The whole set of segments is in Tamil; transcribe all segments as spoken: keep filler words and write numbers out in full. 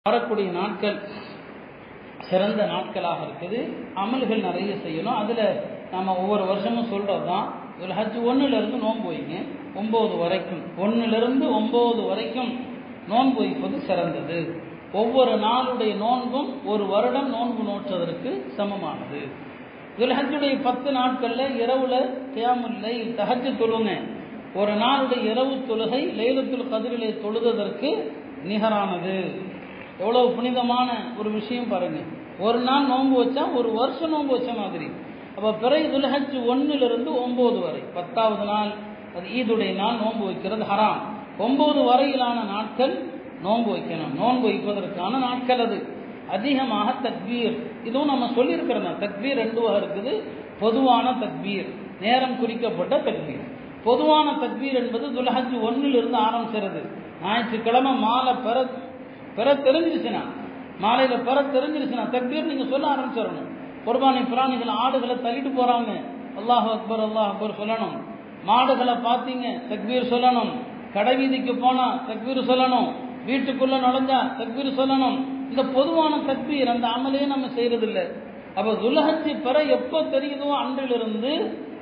வரக்கூடிய நாட்கள் சிறந்த நாட்களாக இருக்குது. அமல்கள் நிறைய செய்யணும். அதில் நம்ம ஒவ்வொரு வருஷமும் சொல்கிறது தான், ஒரு ஹஜ் ஒன்றுலேருந்து நோன்பு வைங்க ஒம்பது வரைக்கும், ஒன்றுலேருந்து ஒம்பது வரைக்கும் நோன்பு வைப்பது சிறந்தது. ஒவ்வொரு நாளுடைய நோன்பும் ஒரு வருடம் நோன்பு நோற்றதற்கு சமமானது. துல்ஹஜ்ஜுடைய பத்து நாட்களில் இரவுல கியாமுல் லைல் தஹஜ்ஜு தொழுங்க. ஒரு நாளுடைய இரவு தொழுகை லைலத்துல் கத்ரிலே தொழுததற்கு நிகரானது. எவ்வளவு புனிதமான ஒரு விஷயம் பாருங்க. ஒரு நாள் நோன்பு வச்சா ஒரு வருஷம் நோன்பு வச்ச மாதிரி. அப்போ பிறை துல்ஹஜ் ஒன்னிலிருந்து ஒன்பது வரை, பத்தாவது நாள் அது ஈதுடைய நாள் நோன்பு வைக்கிறது ஹராம். ஒன்பது வரையிலான நாட்கள் நோன்பு வைக்கணும். நோன்பு வைப்பதற்கான நாட்கள் அது. அதிகமாக தக்பீர், இதுவும் நம்ம சொல்லியிருக்கிறோம். தக்பீர் ரெண்டு வகை இருக்குது. பொதுவான தக்பீர், நேரம் குறிக்கப்பட்ட தக்பீர். பொதுவான தக்பீர் என்பது துல்ஹஜ் ஒன்னிலிருந்து ஆரம்பிக்கிறது. ஞாயிற்றுக்கிழமை மாலை பெற பெற தெரிஞ்சிருச்சுன்னா, மாலையில் பெற தெரிஞ்சிருச்சுன்னா தக்பீர் நீங்கள் சொல்ல ஆரம்பிச்சிடணும். குர்பானி பிராணிகள் ஆடுகளை தள்ளிட்டு போகிறாங்க, அல்லாஹ் அக்பர் அல்லாஹ் அக்பர் சொல்லணும். மாடுகளை பார்த்தீங்க தக்பீர் சொல்லணும். கடை வீதிக்கு போனால் தக்பீர் சொல்லணும். வீட்டுக்குள்ளே நுழைஞ்சா தக்பீர் சொல்லணும். இந்த பொதுவான தக்பீர் அந்த அமலே நம்ம செய்கிறதில்லை. அப்போ துல்ஹஜ் பிறை எப்போ தெரியுதோ அன்றிலிருந்து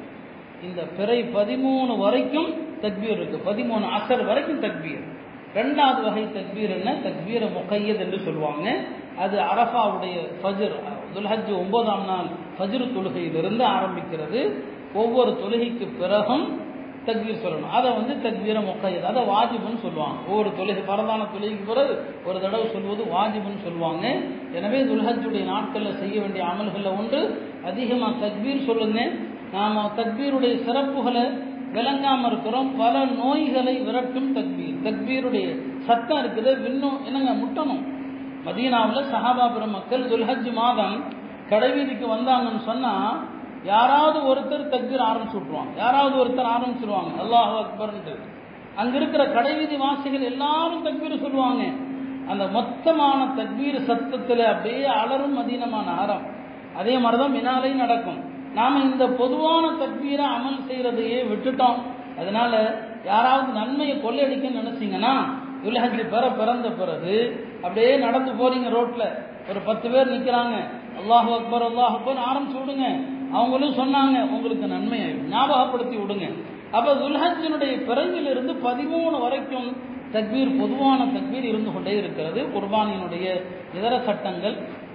இந்த பிறை பதிமூணு வரைக்கும் தக்பீர் இருக்குது. பதிமூணு அசர் வரைக்கும் தக்பீர். ரெண்டாவது வகை தக்பீர் என்ன? தக்பீர முகையத் என்று சொல்லுவாங்க. அது அரஃபாவுடைய ஃபஜ்ர், துல்ஹஜ் ஒன்பதாம் நாள் ஃபஜ்ர் தொழுகையிலிருந்து ஆரம்பிக்கிறது. ஒவ்வொரு தொழுகைக்கு பிறகும் தக்பீர் சொல்லணும். அதை வந்து தக்பீர முகையத், அதை வாஜிபுன்னு சொல்லுவாங்க. ஒவ்வொரு தொழுகை பரதான தொழுகைக்கு பிறகு ஒரு தடவை சொல்வது வாஜிபுன்னு சொல்லுவாங்க. எனவே துல்ஹஜ்ஜுடைய நாட்களில் செய்ய வேண்டிய அமல்களில் ஒன்று அதிகமாக தக்பீர் சொல்லுங்க. நாம் தக்பீருடைய சிறப்புகளை விளங்காமல் இருக்கிறோம். பல நோய்களை விரட்டும் தக்பீர். தக்பீருடைய சத்தம் இருக்குது, இன்னும் என்னங்க முட்டணும். மதீனாவில் சஹாபா பெருமக்கள் துல்ஹஜ் மாதம் கடைவீதிக்கு வந்தாங்கன்னு சொன்னால் யாராவது ஒருத்தர் தக்பீர் ஆரம்பிச்சு விட்ருவாங்க. யாராவது ஒருத்தர் ஆரம்பிச்சிருவாங்க அல்லாஹ் அக்பர்ன்ட்டு. அங்கே இருக்கிற கடைவீதி வாசிகள் எல்லாரும் தக்பீர் சொல்லுவாங்க. அந்த மொத்தமான தக்பீர் சத்தத்தில் அப்படியே அலரும் மதீனமான ஆரம். அதே மாதிரி தான் மினாலையும் நடக்கும். நாம் இந்த பொதுவான தக்பீரை அமல் செய்கிறதையே விட்டுட்டோம். அதனால யாராவது நன்மையை கொள்ளையடிக்கன்னு நினைச்சிங்கன்னா, துல்ஹஜ் பெற பிறந்த பிறகு அப்படியே நடந்து போறீங்க, ரோட்ல ஒரு பத்து பேர் நிற்கிறாங்க, அல்லாஹ் அக்பர் அல்லாஹ் அக்பர் ஆரம்பிச்சு விடுங்க. அவங்களும் சொன்னாங்க, உங்களுக்கு நன்மை ஞாபகப்படுத்தி விடுங்க. அப்போ துல்ஹஜ்ஜினுடைய பிறவிலிருந்து பதிமூணு வரைக்கும் தக்பீர், பொதுவான தக்பீர் இருந்து கொண்டே இருக்கிறது. குர்பானியினுடைய இதர சட்டங்கள்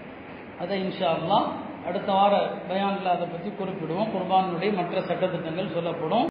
அதை இன்ஷா அல்லாஹ் அடுத்த வார பயானில் அதை பற்றி குறிப்பிடுவோம். குர்பானினுடைய மற்ற சட்டத்திட்டங்கள் சொல்லப்படும்.